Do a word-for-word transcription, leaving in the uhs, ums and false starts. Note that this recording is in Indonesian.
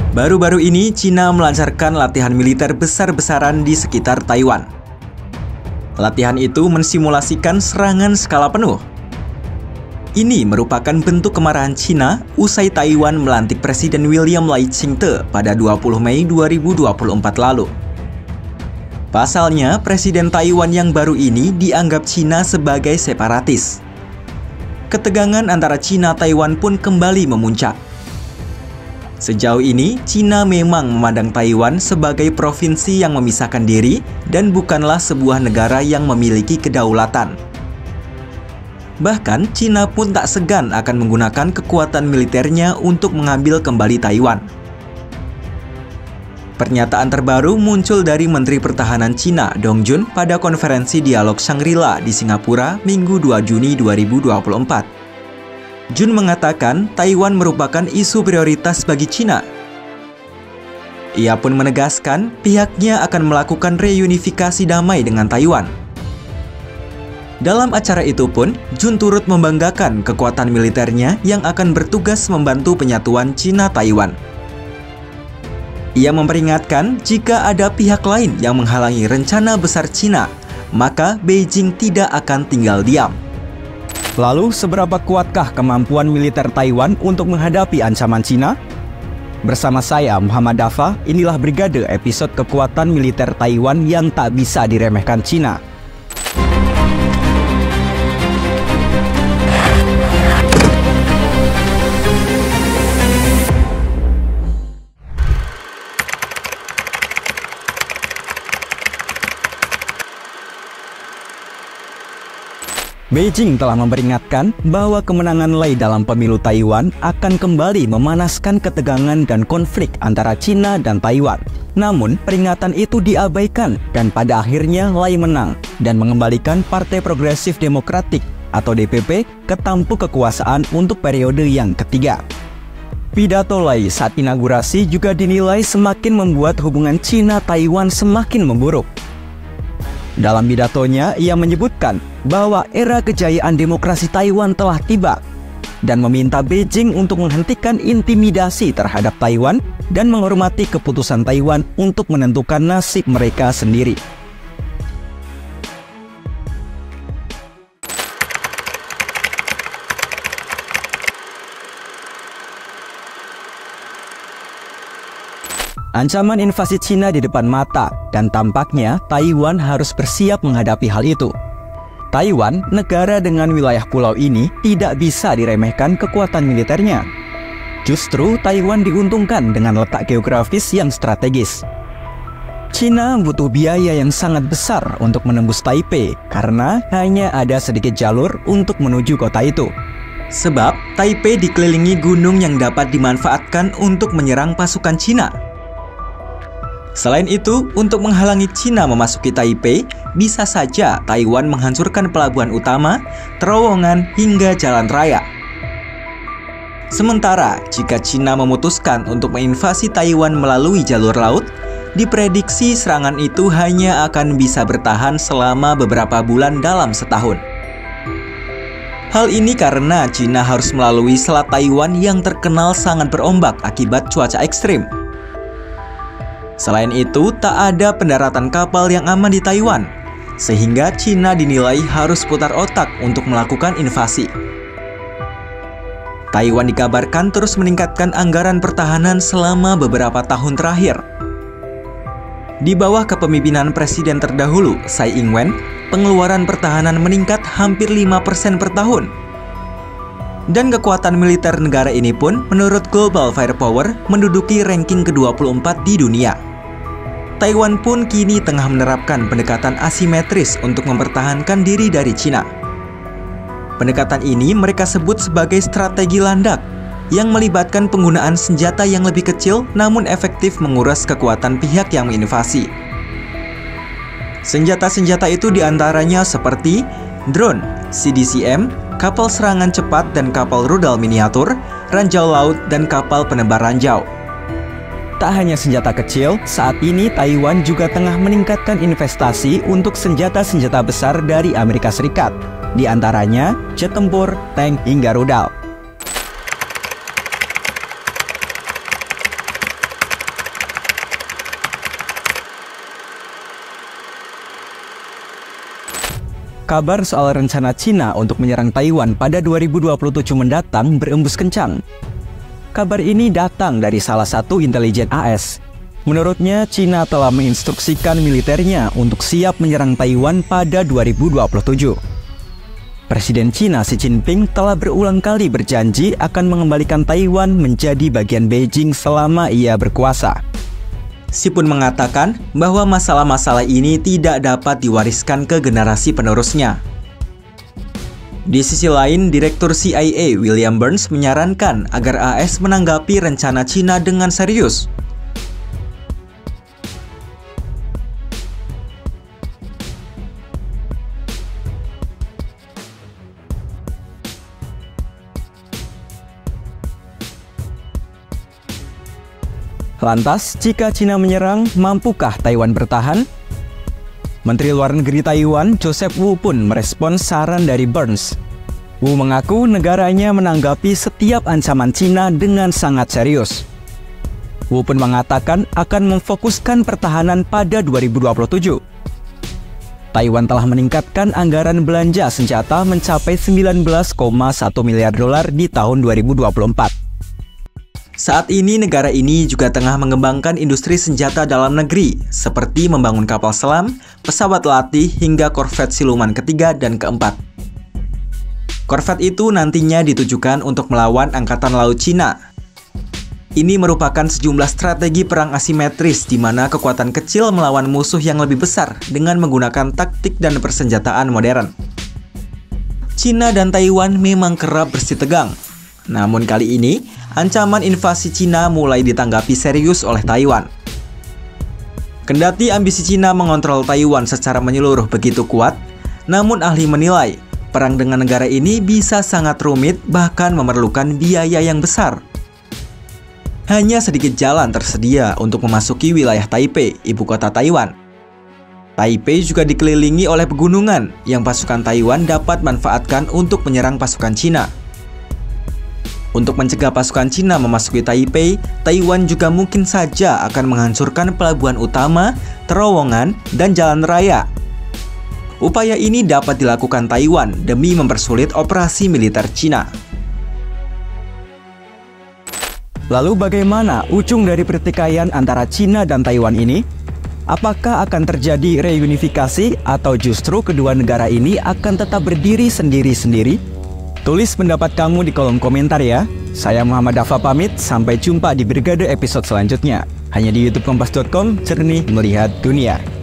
Baru-baru ini, Cina melancarkan latihan militer besar-besaran di sekitar Taiwan. Latihan itu mensimulasikan serangan skala penuh. Ini merupakan bentuk kemarahan Cina usai Taiwan melantik Presiden William Lai Ching-te pada dua puluh Mei dua ribu dua puluh empat lalu. Pasalnya, Presiden Taiwan yang baru ini dianggap Cina sebagai separatis. Ketegangan antara Cina-Taiwan pun kembali memuncak. Sejauh ini, Cina memang memandang Taiwan sebagai provinsi yang memisahkan diri dan bukanlah sebuah negara yang memiliki kedaulatan. Bahkan, Cina pun tak segan akan menggunakan kekuatan militernya untuk mengambil kembali Taiwan. Pernyataan terbaru muncul dari Menteri Pertahanan Cina, Dong Jun, pada konferensi dialog Shangri-La di Singapura, Minggu dua Juni dua ribu dua puluh empat. Jun mengatakan Taiwan merupakan isu prioritas bagi Cina. Ia pun menegaskan pihaknya akan melakukan reunifikasi damai dengan Taiwan. Dalam acara itu pun, Jun turut membanggakan kekuatan militernya yang akan bertugas membantu penyatuan Cina-Taiwan. Ia memperingatkan jika ada pihak lain yang menghalangi rencana besar Cina, maka Beijing tidak akan tinggal diam. Lalu, seberapa kuatkah kemampuan militer Taiwan untuk menghadapi ancaman Cina? Bersama saya, Muhammad Dafa, inilah Brigade episode kekuatan militer Taiwan yang tak bisa diremehkan Cina. Beijing telah memperingatkan bahwa kemenangan Lai dalam pemilu Taiwan akan kembali memanaskan ketegangan dan konflik antara Cina dan Taiwan. Namun, peringatan itu diabaikan dan pada akhirnya Lai menang dan mengembalikan Partai Progresif Demokratik atau D P P ke tampuk kekuasaan untuk periode yang ketiga. Pidato Lai saat inaugurasi juga dinilai semakin membuat hubungan Cina-Taiwan semakin memburuk. Dalam pidatonya, ia menyebutkan bahwa era kejayaan demokrasi Taiwan telah tiba dan meminta Beijing untuk menghentikan intimidasi terhadap Taiwan dan menghormati keputusan Taiwan untuk menentukan nasib mereka sendiri. Ancaman invasi Cina di depan mata, dan tampaknya Taiwan harus bersiap menghadapi hal itu. Taiwan, negara dengan wilayah pulau ini, tidak bisa diremehkan kekuatan militernya. Justru Taiwan diuntungkan dengan letak geografis yang strategis. Cina butuh biaya yang sangat besar untuk menembus Taipei karena hanya ada sedikit jalur untuk menuju kota itu. Sebab Taipei dikelilingi gunung yang dapat dimanfaatkan untuk menyerang pasukan Cina. Selain itu, untuk menghalangi Cina memasuki Taipei, bisa saja Taiwan menghancurkan pelabuhan utama, terowongan, hingga jalan raya. Sementara, jika Cina memutuskan untuk menginvasi Taiwan melalui jalur laut, diprediksi serangan itu hanya akan bisa bertahan selama beberapa bulan dalam setahun. Hal ini karena Cina harus melalui Selat Taiwan yang terkenal sangat berombak akibat cuaca ekstrim. Selain itu, tak ada pendaratan kapal yang aman di Taiwan, sehingga Cina dinilai harus putar otak untuk melakukan invasi. Taiwan dikabarkan terus meningkatkan anggaran pertahanan selama beberapa tahun terakhir. Di bawah kepemimpinan Presiden terdahulu, Tsai Ing-wen, pengeluaran pertahanan meningkat hampir lima persen per tahun. Dan kekuatan militer negara ini pun menurut Global Firepower menduduki ranking ke dua puluh empat di dunia. Taiwan pun kini tengah menerapkan pendekatan asimetris untuk mempertahankan diri dari Cina. Pendekatan ini mereka sebut sebagai strategi landak, yang melibatkan penggunaan senjata yang lebih kecil namun efektif menguras kekuatan pihak yang menginvasi. Senjata-senjata itu diantaranya seperti drone, C D C M, kapal serangan cepat dan kapal rudal miniatur, ranjau laut, dan kapal penebar ranjau. Tak hanya senjata kecil, saat ini Taiwan juga tengah meningkatkan investasi untuk senjata-senjata besar dari Amerika Serikat, di antaranya jet tempur, tank, hingga rudal. kabar soal rencana Cina untuk menyerang Taiwan pada dua ribu dua puluh tujuh mendatang berembus kencang. Kabar ini datang dari salah satu intelijen A S. Menurutnya, Cina telah menginstruksikan militernya untuk siap menyerang Taiwan pada dua ribu dua puluh tujuh. Presiden Cina Xi Jinping telah berulang kali berjanji akan mengembalikan Taiwan menjadi bagian Beijing selama ia berkuasa. Xi pun mengatakan bahwa masalah-masalah ini tidak dapat diwariskan ke generasi penerusnya. Di sisi lain, Direktur C I A William Burns menyarankan agar A S menanggapi rencana Cina dengan serius. Lantas, jika Cina menyerang, mampukah Taiwan bertahan? Menteri Luar Negeri Taiwan, Joseph Wu pun merespons saran dari Burns. Wu mengaku negaranya menanggapi setiap ancaman Cina dengan sangat serius. Wu pun mengatakan akan memfokuskan pertahanan pada dua ribu dua puluh tujuh. Taiwan telah meningkatkan anggaran belanja senjata mencapai sembilan belas koma satu miliar dolar di tahun dua ribu dua puluh empat. Saat ini negara ini juga tengah mengembangkan industri senjata dalam negeri, seperti membangun kapal selam, pesawat latih, hingga korvet siluman ketiga dan keempat. Korvet itu nantinya ditujukan untuk melawan Angkatan Laut Cina. Ini merupakan sejumlah strategi perang asimetris di mana kekuatan kecil melawan musuh yang lebih besar dengan menggunakan taktik dan persenjataan modern. Cina dan Taiwan memang kerap bersitegang. Namun kali ini, ancaman invasi Cina mulai ditanggapi serius oleh Taiwan. Kendati ambisi Cina mengontrol Taiwan secara menyeluruh begitu kuat, namun ahli menilai perang dengan negara ini bisa sangat rumit, bahkan memerlukan biaya yang besar. Hanya sedikit jalan tersedia untuk memasuki wilayah Taipei, ibu kota Taiwan. Taipei juga dikelilingi oleh pegunungan yang pasukan Taiwan dapat manfaatkan untuk menyerang pasukan Cina. Untuk mencegah pasukan Cina memasuki Taipei, Taiwan juga mungkin saja akan menghancurkan pelabuhan utama, terowongan, dan jalan raya. Upaya ini dapat dilakukan Taiwan demi mempersulit operasi militer Cina. Lalu bagaimana ujung dari pertikaian antara Cina dan Taiwan ini? Apakah akan terjadi reunifikasi atau justru kedua negara ini akan tetap berdiri sendiri-sendiri? Tulis pendapat kamu di kolom komentar ya. Saya Muhammad Dafa pamit, sampai jumpa di Brigade episode selanjutnya. Hanya di youtube kompas dot com, jernih melihat dunia.